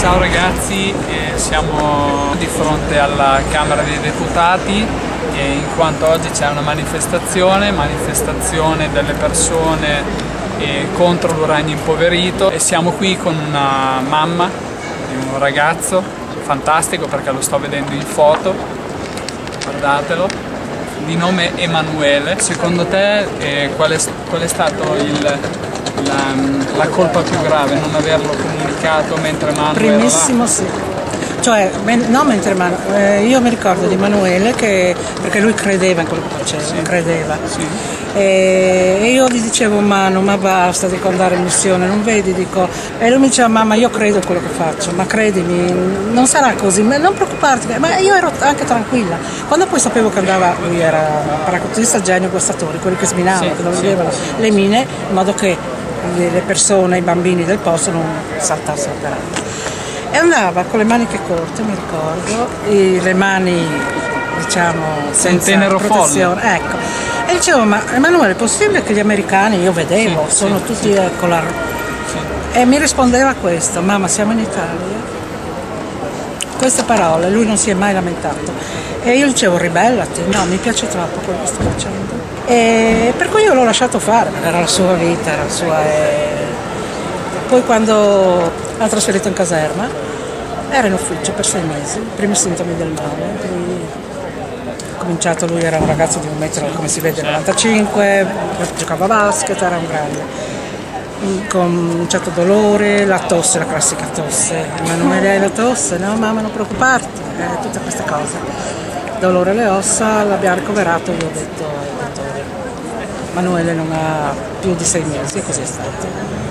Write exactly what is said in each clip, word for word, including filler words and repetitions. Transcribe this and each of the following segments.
Ciao ragazzi, eh, siamo di fronte alla Camera dei Deputati eh, in quanto oggi c'è una manifestazione, manifestazione delle persone eh, contro l'uranio impoverito, e siamo qui con una mamma di un ragazzo fantastico, perché lo sto vedendo in foto, guardatelo, di nome Emanuele. Secondo te eh, qual, è, qual è stato il... La, la colpa più grave, non averlo comunicato mentre Manu Primissimo era là? Sì, cioè no, mentre Manu, eh, io mi ricordo di Emanuele che, perché lui credeva in quello che faceva, sì. credeva sì. E, e io gli dicevo Manu, ma basta di andare in missione, non vedi, dico, e lui mi diceva mamma io credo in quello che faccio, ma credimi, non sarà così, non preoccuparti, ma io ero anche tranquilla. Quando poi sapevo che andava, lui era paracadutista genio guastatori, quelli che sminavano, sì, che non sì, vedevano sì. le mine, in modo che le persone, i bambini del posto non saltassero per aria. E andava con le maniche corte, mi ricordo, e le mani diciamo senza tenero protezione. Folle. Ecco. E dicevo, ma Emanuele, è possibile che gli americani, io vedevo, sì, sono sì, tutti sì. con la... Sì. E mi rispondeva questo, mamma siamo in Italia. Queste parole, lui non si è mai lamentato. E io dicevo, ribellati, no, mi piace troppo quello che sto facendo. E per cui io l'ho lasciato fare, era la sua vita, era la sua... E... Poi quando ha trasferito in caserma, era in ufficio per sei mesi, i primi sintomi del male. Lui... Ha cominciato, lui era un ragazzo di un metro, come si vede, novantacinque, giocava a basket, era un grande. Con un certo dolore, la tosse, la classica tosse. Emanuele hai la tosse? No mamma non preoccuparti, eh, tutte queste cose. Dolore alle ossa, l'abbiamo ricoverato, gli ho detto al dottore Emanuele non ha più di sei mesi, e così è stato.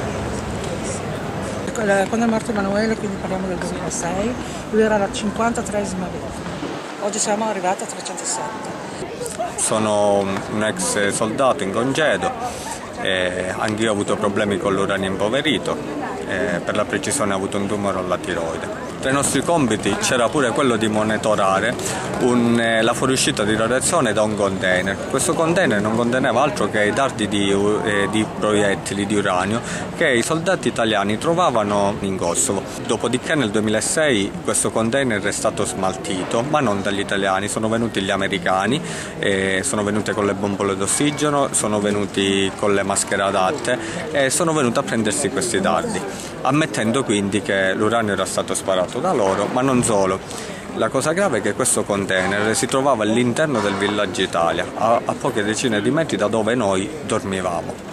Quando è morto Emanuele, quindi parliamo del duemilasei, lui era la cinquantatreesima vittima, oggi siamo arrivati a trecentosette. Sono un ex soldato in congedo. Eh, anch'io ho avuto problemi con l'uranio impoverito, eh, per la precisione ho avuto un tumore alla tiroide. Tra i nostri compiti c'era pure quello di monitorare un, eh, la fuoriuscita di radiazione da un container. Questo container non conteneva altro che i dardi di, eh, di proiettili di uranio che i soldati italiani trovavano in Kosovo. Dopodiché nel duemilasei questo container è stato smaltito, ma non dagli italiani, sono venuti gli americani, eh, sono venuti con le bombole d'ossigeno, sono venuti con le maschere adatte e sono venuti a prendersi questi dardi, ammettendo quindi che l'uranio era stato sparato da loro, ma non solo. La cosa grave è che questo container si trovava all'interno del villaggio Italia, a, a poche decine di metri da dove noi dormivamo.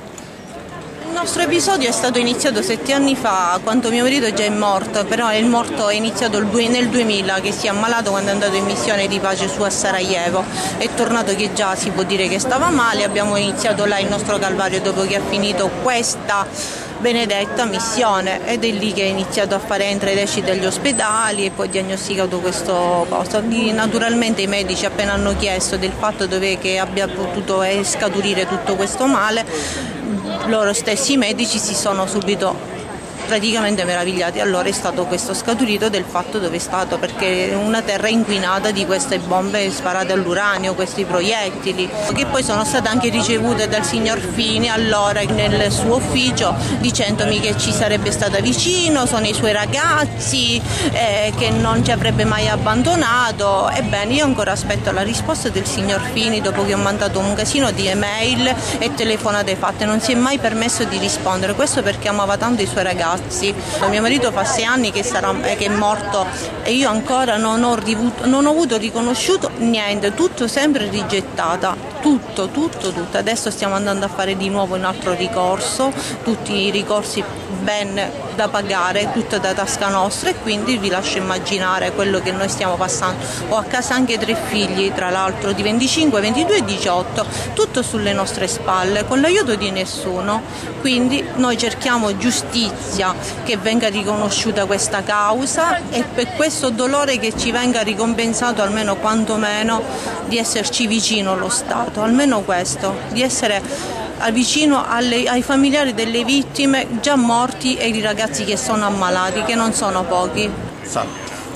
Il nostro episodio è stato iniziato sette anni fa, quando mio marito già è morto, però il morto è iniziato nel duemila, che si è ammalato quando è andato in missione di pace su a Sarajevo. È tornato che già si può dire che stava male, abbiamo iniziato là il nostro calvario dopo che ha finito questa benedetta missione, ed è lì che ha iniziato a fare entra ed esci dagli ospedali e poi ha diagnosticato questo cosa. Naturalmente i medici appena hanno chiesto del fatto dove che abbia potuto scaturire tutto questo male, loro stessi medici si sono subito praticamente meravigliati. Allora è stato questo scaturito del fatto dove è stato, perché una terra inquinata di queste bombe sparate all'uranio, questi proiettili, che poi sono state anche ricevute dal signor Fini allora nel suo ufficio, dicendomi che ci sarebbe stata vicino, sono i suoi ragazzi, eh, che non ci avrebbe mai abbandonato. Ebbene, io ancora aspetto la risposta del signor Fini, dopo che ho mandato un casino di email e telefonate fatte, non si è mai permesso di rispondere. Questo perché amava tanto i suoi ragazzi. Mio marito fa sei anni che, sarà, che è morto e io ancora non ho, rivuto, non ho avuto riconosciuto niente, tutto sempre rigettata, tutto, tutto, tutto. Adesso stiamo andando a fare di nuovo un altro ricorso, tutti i ricorsi ben da pagare, tutto da tasca nostra, e quindi vi lascio immaginare quello che noi stiamo passando. Ho a casa anche tre figli, tra l'altro di venticinque, ventidue e diciotto, tutto sulle nostre spalle, con l'aiuto di nessuno. Quindi noi cerchiamo giustizia, che venga riconosciuta questa causa, e per questo dolore che ci venga ricompensato almeno quantomeno di esserci vicino allo Stato, almeno questo, di essere vicino alle, ai familiari delle vittime già morti e ai ragazzi che sono ammalati, che non sono pochi. Salve,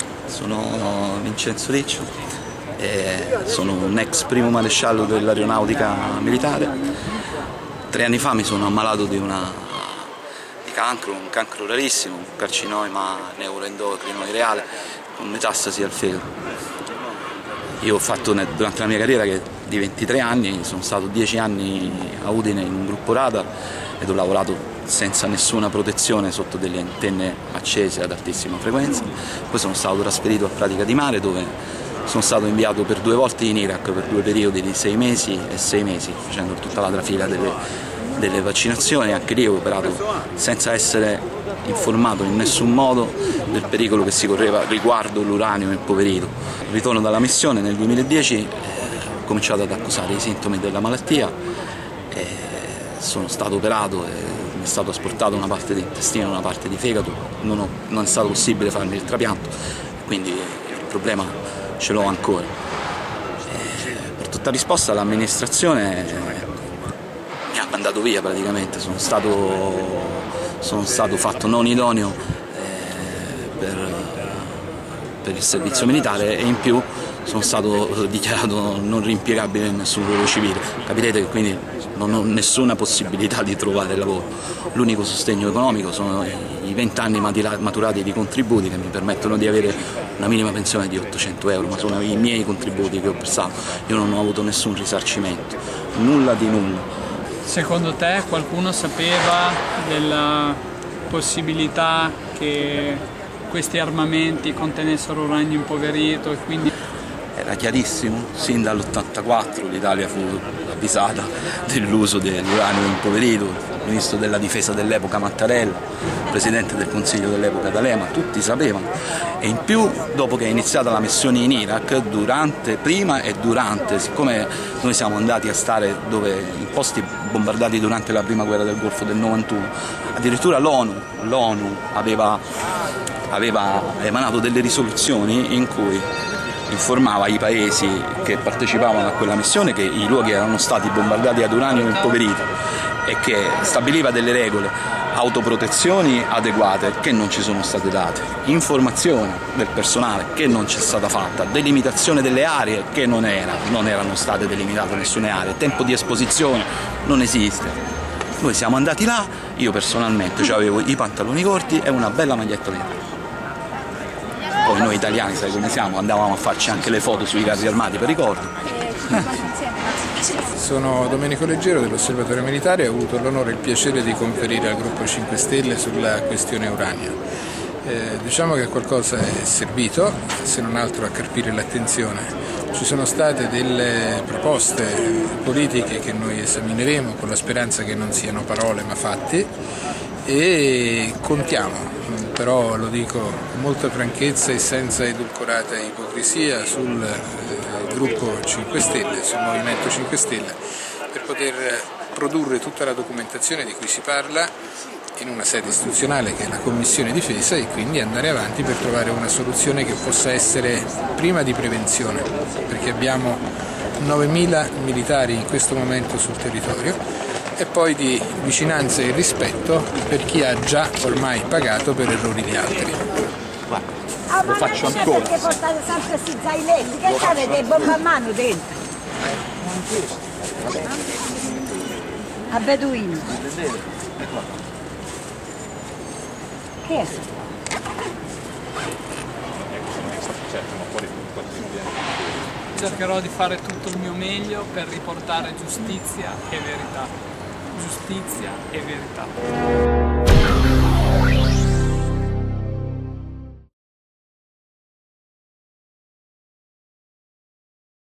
sono Vincenzo Riccio, e sono un ex primo maresciallo dell'aeronautica militare. Tre anni fa mi sono ammalato di una cancro, un cancro rarissimo, un carcinoma neuroendocrino ireale con metastasi al fegato. Io ho fatto durante la mia carriera, che di ventitré anni, sono stato dieci anni a Udine in un gruppo radar ed ho lavorato senza nessuna protezione sotto delle antenne accese ad altissima frequenza. Poi sono stato trasferito a Pratica di Mare, dove sono stato inviato per due volte in Iraq per due periodi di sei mesi e sei mesi, facendo tutta la trafila delle, delle vaccinazioni. Anche lì ho operato senza essere informato in nessun modo del pericolo che si correva riguardo l'uranio impoverito. Ritorno dalla missione nel duemiladieci, eh, ho cominciato ad accusare i sintomi della malattia, e sono stato operato, e mi è stato asportato una parte di intestino, una parte di fegato, non, ho, non è stato possibile farmi il trapianto, quindi il problema ce l'ho ancora. E per tutta risposta l'amministrazione mi ha mandato via praticamente, sono stato, sono stato fatto non idoneo eh, per, per il servizio militare, e in più sono stato dichiarato non rimpiegabile in nessun ruolo civile. Capirete che quindi non ho nessuna possibilità di trovare lavoro. L'unico sostegno economico sono i venti anni maturati di contributi, che mi permettono di avere una minima pensione di ottocento euro, ma sono i miei contributi che ho prestato. Io non ho avuto nessun risarcimento, nulla di nulla. Secondo te qualcuno sapeva della possibilità che questi armamenti contenessero uranio impoverito e quindi... Era chiarissimo, sin dall'ottantaquattro l'Italia fu avvisata dell'uso dell'uranio impoverito, il ministro della difesa dell'epoca Mattarella, il presidente del consiglio dell'epoca D'Alema, tutti sapevano. E in più, dopo che è iniziata la missione in Iraq, durante, prima e durante, siccome noi siamo andati a stare dove, in posti bombardati durante la prima guerra del Golfo del novantuno, addirittura l'ONU, l'ONU aveva, aveva emanato delle risoluzioni in cui informava i paesi che partecipavano a quella missione che i luoghi erano stati bombardati ad uranio impoverito, e che stabiliva delle regole, autoprotezioni adeguate che non ci sono state date, informazione del personale che non c'è stata fatta, delimitazione delle aree che non, era, non erano state delimitate nessune aree, tempo di esposizione non esiste. Noi siamo andati là, io personalmente avevo i pantaloni corti e una bella maglietta nera. Poi noi italiani, sai come siamo, andavamo a farci anche le foto sui carri armati per ricordo. Sono Domenico Leggero dell'Osservatorio Militare e ho avuto l'onore e il piacere di conferire al gruppo cinque Stelle sulla questione uranio. Eh, diciamo che qualcosa è servito, se non altro a carpire l'attenzione. Ci sono state delle proposte politiche che noi esamineremo con la speranza che non siano parole ma fatti, e contiamo, però lo dico con molta franchezza e senza edulcorata ipocrisia, sul eh, gruppo cinque Stelle, sul Movimento cinque Stelle, per poter produrre tutta la documentazione di cui si parla in una sede istituzionale che è la Commissione Difesa, e quindi andare avanti per trovare una soluzione che possa essere prima di prevenzione, perché abbiamo novemila militari in questo momento sul territorio, e poi di vicinanza e rispetto per chi ha già ormai pagato per errori di altri. Ah, lo faccio ancora. Perché portate sempre questi zainetti, che avete dei bombe a mano dentro? A beduino. Che è? Cercherò di fare tutto il mio meglio per riportare giustizia e verità. Giustizia e verità.